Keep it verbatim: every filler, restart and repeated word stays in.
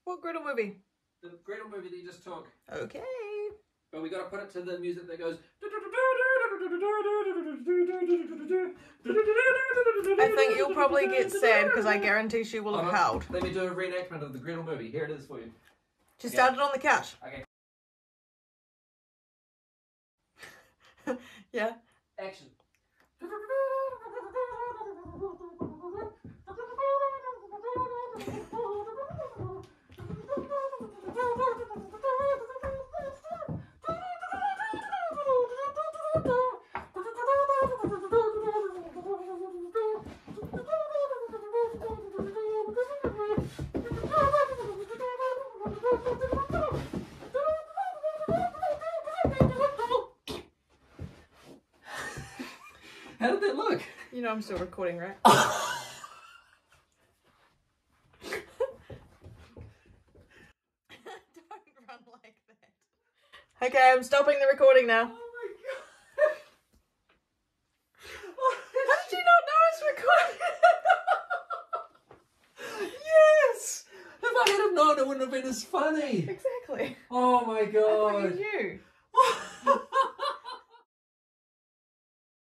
What Gretel movie? The Gretel movie that you just took. Okay. But we got to put it to the music that goes. I think you'll probably get sad because I guarantee she will have Oh, howled. Let me do a reenactment of the Gretel movie. Here it is for you. She Okay. started on the couch. Okay. Yeah. Action. How did that look? You know I'm still recording, right? Don't run like that. Okay, I'm stopping the recording now. Oh my god. How did you not know it's recording? Yes! If I had have known, it wouldn't have been as funny. Exactly. Oh my I thought god. you knew.